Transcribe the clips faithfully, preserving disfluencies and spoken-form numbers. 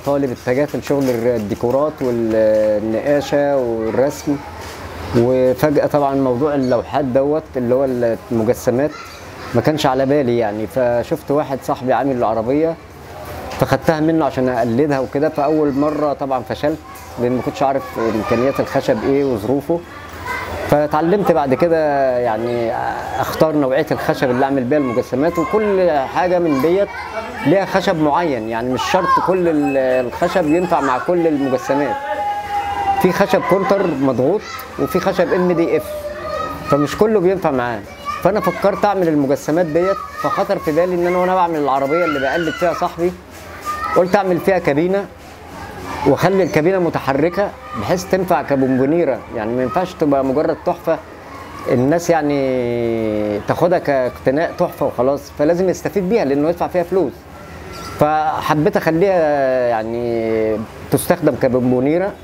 طالب اتجهت لشغل الديكورات والنقاشه والرسم. وفجاه طبعا موضوع اللوحات دوت اللي هو المجسمات ما كانش على بالي يعني. فشفت واحد صاحبي عامل العربيه فخدتها منه عشان اقلدها وكده. فاول مره طبعا فشلت لان ما كنتش عارف امكانيات الخشب ايه وظروفه. فتعلمت بعد كده يعني اختار نوعيه الخشب اللي اعمل بيها المجسمات. وكل حاجه من ديت ليها خشب معين يعني، مش شرط كل الخشب ينفع مع كل المجسمات. في خشب كونتر مضغوط وفي خشب ام دي اف، فمش كله بينفع معاه. فانا فكرت اعمل المجسمات ديت، فخطر في بالي ان انا وانا بعمل العربيه اللي بقلد فيها صاحبي قلت اعمل فيها كابينه واخلي الكابينه متحركه بحيث تنفع كبونبونيره. يعني ما ينفعش تبقى مجرد تحفه الناس يعني تاخدها كاقتناء تحفه وخلاص، فلازم يستفيد بيها لانه يدفع فيها فلوس. فحبيت اخليها يعني تستخدم كبونبونيره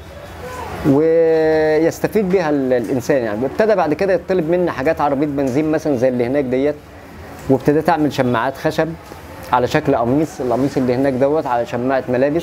ويستفيد بيها الانسان يعني. ابتدى بعد كده يطلب مني حاجات عربيه بنزين مثلا زي اللي هناك ديت، وابتديت اعمل شماعات خشب على شكل قميص. القميص اللي هناك دوت على شماعه ملابس.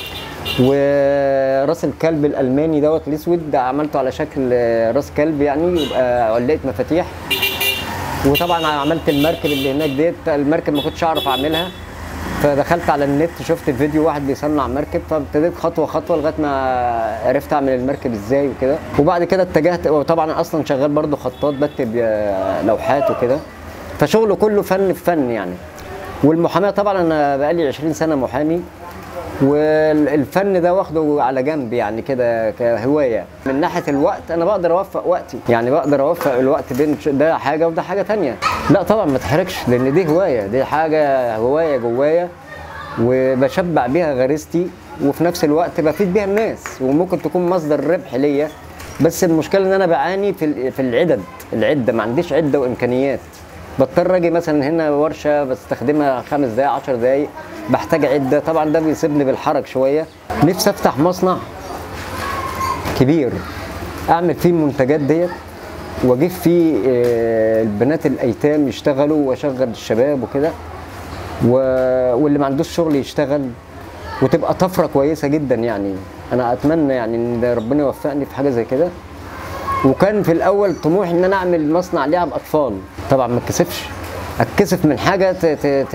وراس الكلب الالماني دوت الاسود عملته على شكل راس كلب يعني يبقى علقه مفاتيح. وطبعا عملت المركب اللي هناك ديت. المركب ما كنتش اعرف اعملها، فدخلت على النت شفت فيديو واحد بيصنع مركب، فابتديت خطوه خطوه لغايه ما عرفت اعمل المركب ازاي وكده. وبعد كده اتجهت، وطبعا اصلا شغال برضو خطاط بكتب لوحات وكده، فشغله كله فن في فن يعني. والمحاماه طبعا انا بقالي عشرين سنه محامي، والفن ده واخده على جنب يعني كده كهوايه. من ناحيه الوقت انا بقدر اوفق وقتي يعني، بقدر اوفق الوقت بين ده حاجه وده حاجه ثانيه. لا طبعا ما تحرجش لان دي هوايه، دي حاجه هوايه جوايا وبشبع بيها غريزتي، وفي نفس الوقت بفيد بيها الناس وممكن تكون مصدر ربح ليا. بس المشكله ان انا بعاني في في العدد العده، ما عنديش عده وامكانيات. بضطر اجي مثلا هنا ورشه بستخدمها خمس دقائق عشر دقائق، بحتاج عده، طبعا ده بيسيبني بالحرج شويه. نفسي افتح مصنع كبير اعمل فيه المنتجات ديت واجيب فيه البنات الايتام يشتغلوا واشغل الشباب وكده، واللي ما عندوش شغل يشتغل، وتبقى طفره كويسه جدا يعني. انا اتمنى يعني ان ربنا يوفقني في حاجه زي كده. وكان في الاول طموحي ان انا اعمل مصنع لعب اطفال. طبعا ما اتكسفش، اتكسف من حاجه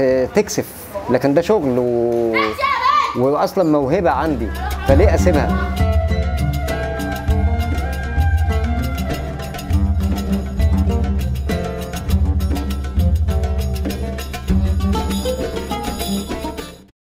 تكسف، لكن ده شغل و... واصلا موهبه عندي، فليه اسيبها؟